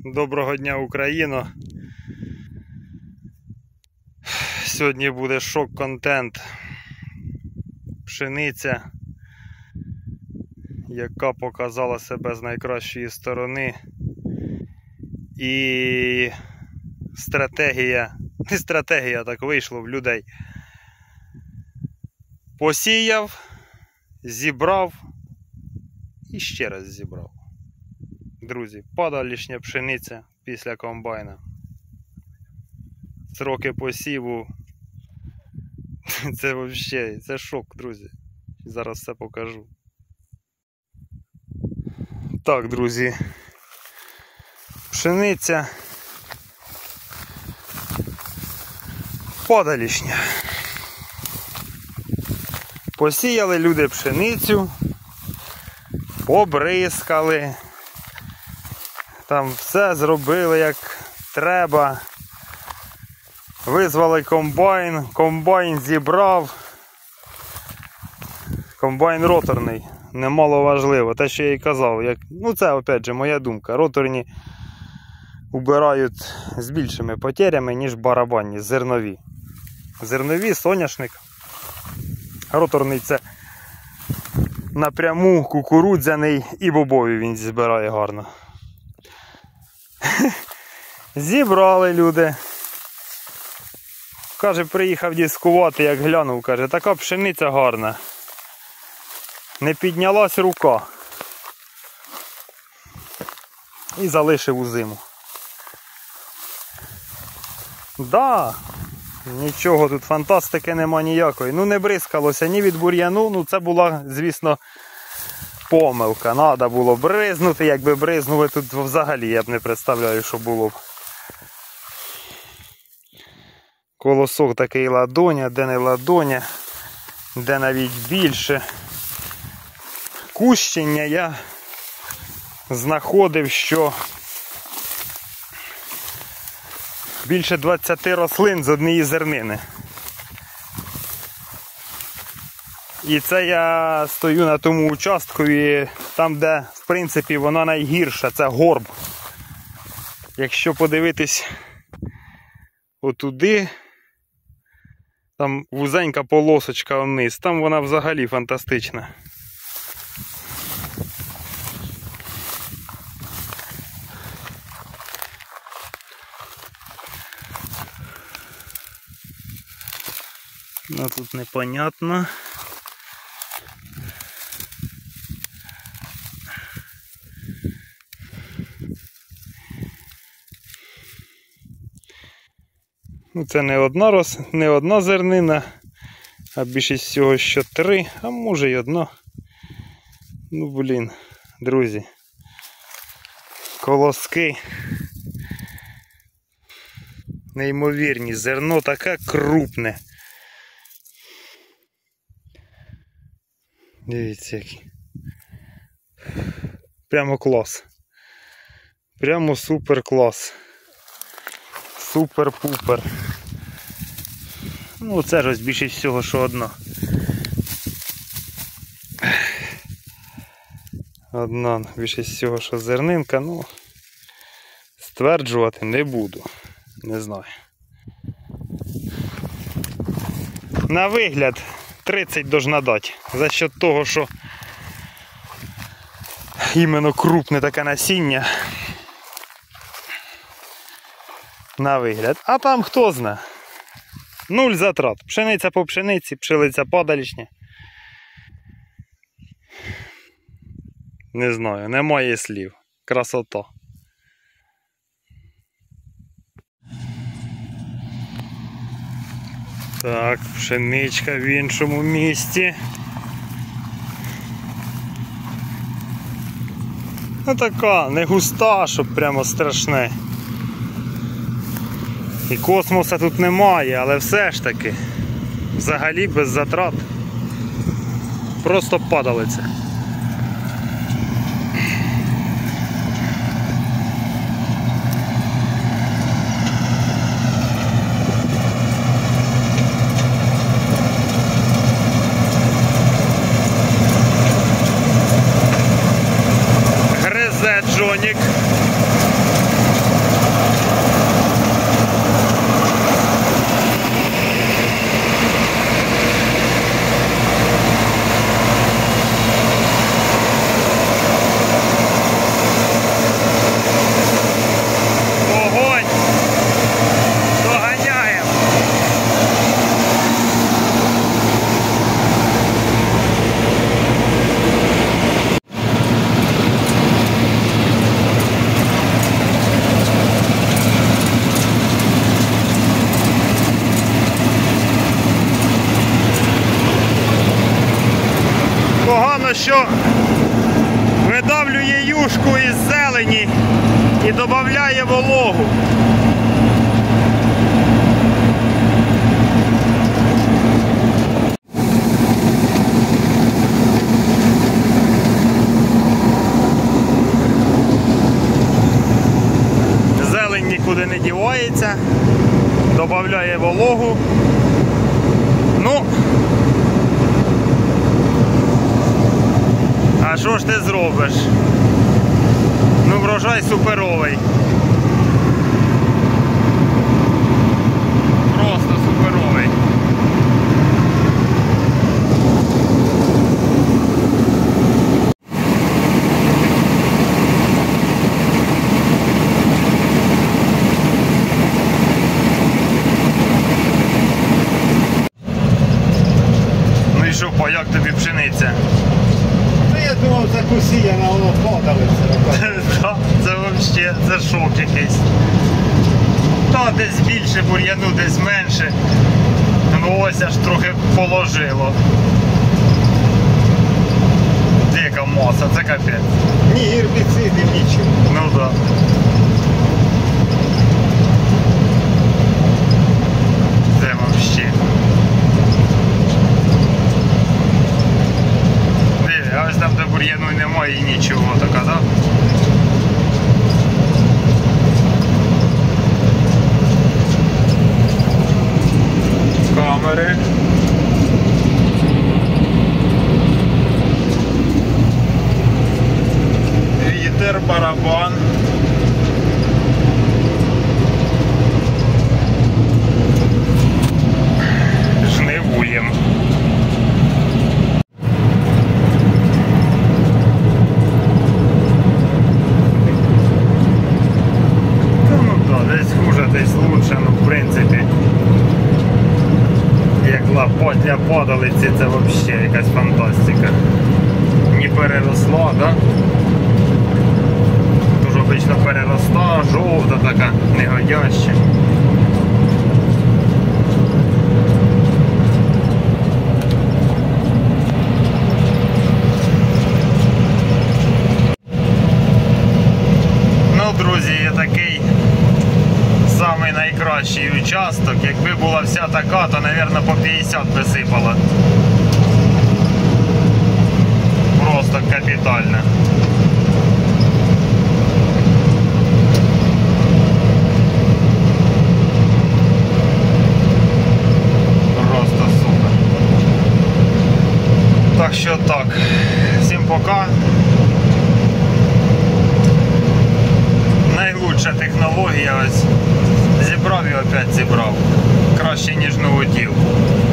Доброго дня, Україно! Сьогодні буде шок-контент. Пшениця, яка показала себе з найкращої сторони. І не стратегія, так вийшло в людей. Посіяв, зібрав і ще раз зібрав. Друзі, падалішня пшениця після комбайна. Сроки посіву. Це взагалі, це шок, друзі. Зараз все покажу. Так, друзі. Пшениця. Падалішня. Посіяли люди пшеницю. Побризкали. Там все зробили як треба. Визвали комбайн, комбайн зібрав. Комбайн роторний, немало важливо, те, що я і казав. це опять же моя думка. Роторні убирають з більшими потерями, ніж барабанні, зернові. Зернові, соняшник. Роторний це напряму кукурудзяний і бобовий він збирає гарно. Зібрали люди. Каже, приїхав дискувати, як глянув, каже, така пшениця гарна. Не піднялась рука. І залишив у зиму. Да, нічого тут фантастики нема ніякої. Не бризкалося ні від бур'яну, це була, звісно, помилка. Надо було бризнути, якби бризнули тут взагалі, я б не представляю, що було б. Колосок такий ладоня, де не ладоня, де навіть більше. Кущення я знаходив, що більше 20 рослин з однієї зернини. І це я стою на тому участку, там, де, в принципі, вона найгірша, це горб. Якщо подивитись отуди, там вузенька полосочка вниз, там вона взагалі фантастична. Тут непонятно. Це не одна зернина, а більшість всього що 3, а може й одна. Друзі. Колоски. Неймовірні, зерно таке крупне. Дивіться який. Прямо клас. Прямо супер клас. Супер-пупер. Це ж ось більшість всього, що одна. Одна більшість всього, що зернинка, стверджувати не буду. Не знаю. На вигляд 30 должна дати. За счет того, що іменно крупне таке насіння. На вигляд. А там хто знає. 0 затрат. Пшениця по пшениці, пшениця падалішня. Не знаю, немає слів. Красота. Так, пшеничка в іншому місці. Така, не густа, щоб прямо страшне. І космоса тут немає, але все ж таки, взагалі без затрат. Просто падалиця. Гризе Джонік. сказала, що видавлює юшку із зелені і додає вологу. Зелень нікуди не дівається, додає вологу. Ну, а що ж ти зробиш? Ну, врожай суперовий. Просто суперовий. Ну і що, як тобі пшениця? Я думав, це посіяна, воно падалося. Це взагалі, це шок якийсь. Та десь більше бур'яну, десь менше. Ну ось аж трохи положило. Дика маса, це капець. Ні гербіцидів, нічого. Ну да. Це взагалі. А ось там де бур'яну немає і нічого, така, да? Камери. Вітер, барабан. Жнивуємо. Десь хуже, десь лучше, ну в принципі, як для падалиці, це взагалі якась фантастика. Не переросла, да? Дуже обично переросла, жовта така, негодяща. Ну, друзі, є такий самий найкращий участок. Якби була вся така, то, мабуть, по 50 би сипала. Просто капітально. Просто супер. Так що так. Всім пока. Найлучша технологія ось. Зібрав і опять зібрав. Краще, ніж новоділ.